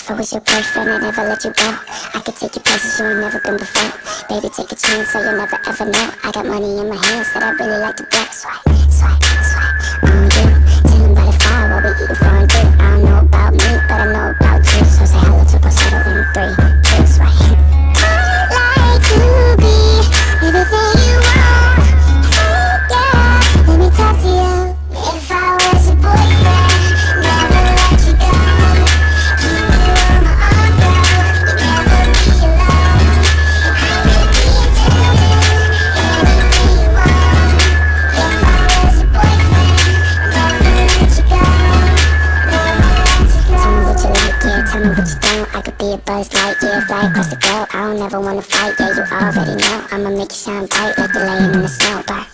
If I was your boyfriend, I'd never let you go. I could take you places you ain't never been before. Baby, take a chance so you'll never ever know. I got money in my hands that I really like to blow. Swipe, swipe, swipe on you. Chillin' by the fire while we eatin' fondue. I don't know about me, but I know about you. So say hello to falsetto in 3, 2, swipe. I'd like to be everything you want. Hey, yeah, let me talk to you. If I was your boyfriend, never let you go. Keep you on my arm, girl. You'd never be alone. I would be determined, anything you want. If I was your boyfriend, never let you go. Never let you go. Tell me what you like, yeah, tell me what you don't. I could be a buzz light, yeah, fly across the globe. I don't ever wanna fight, yeah, you already know. I'ma make you shine bright like the laying in the snow, but